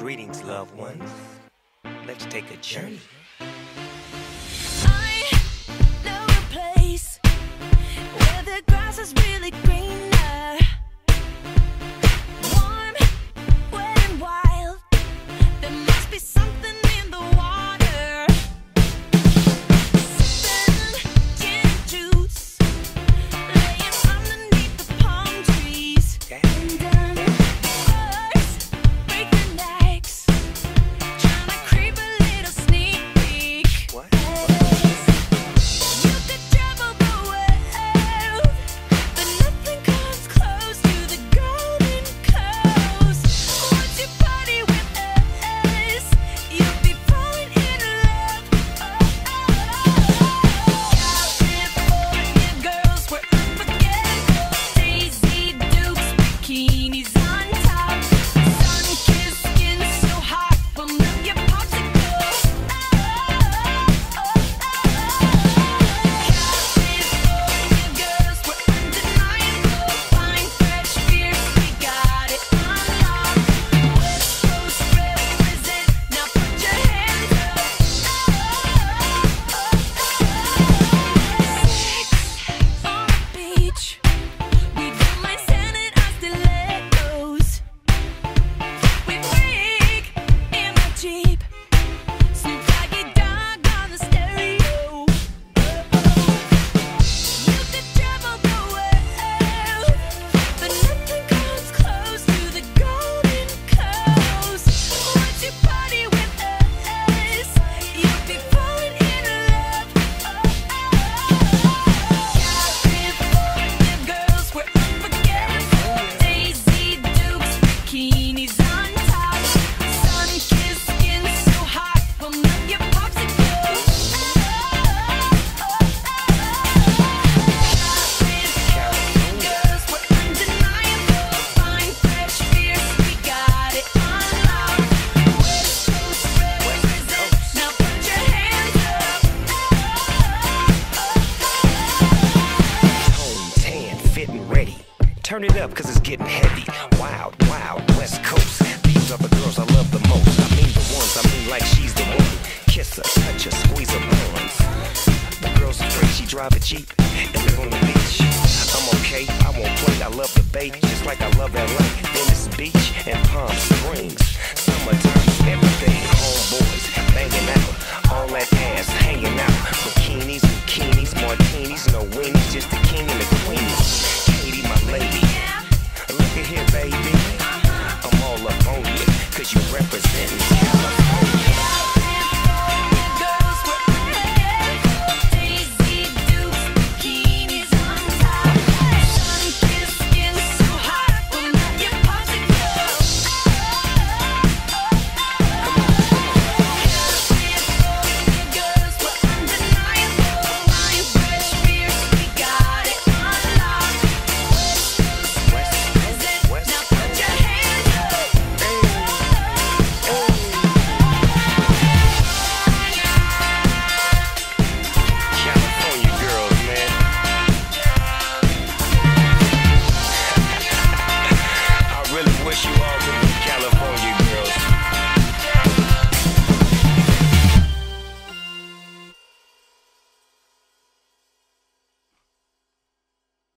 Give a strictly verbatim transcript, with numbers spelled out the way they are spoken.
Greetings, loved ones. Let's take a journey. I know a place where the grass is really greener, warm, wet and wild. There must be something in the water. Sipping gin and juice, laying underneath the palm trees. And um, birds break their necks, trying to creep a little sneak peek. What? You could travel the world, but nothing comes close to the Golden Coast. Once you party with us, you'll be falling in love. California girls were unforgettable. Daisy Dukes, bikinis on top, sun-kissed skin so hot will melt your popsicles. California girls were undeniable. Fine, fresh, fierce, we got it on lock. West Coast represent, now put your hands up. Sex on the beach, we don't mind sanding our stilettos. We freak in the Jeep, Snoop Doggy Dogg on the stereo. You could travel the world, but nothing comes close to the Golden Coast. Once you party with us, you'll be falling in love. California girls were unforgettable. Daisy Dukes, bikinis on top, sun-kissed skin so hot will melt your popsicles. Girls were undeniable. Fine, fresh, fierce, we got it on lock. West Coast represent, now put your hands up. Tone tan, fit and ready. Turn it up, cause it's getting heavy. Wild, wild, West Coast. These are the girls I love the most. I mean the ones, I mean like she's the one. Kiss her, touch her, squeeze her buns. The girl's afraid she drive a Jeep and live on the beach. I'm okay, I won't play, I love the bay, just like I love L A. Venice Beach and Palm Springs. Summertime, everything, homeboys banging out. All that ass hanging out. Bikinis, bikinis, martinis, no weenies, just the king and the queen. Katy, my lady, look at here, baby. I'm all up on you, cause you representin'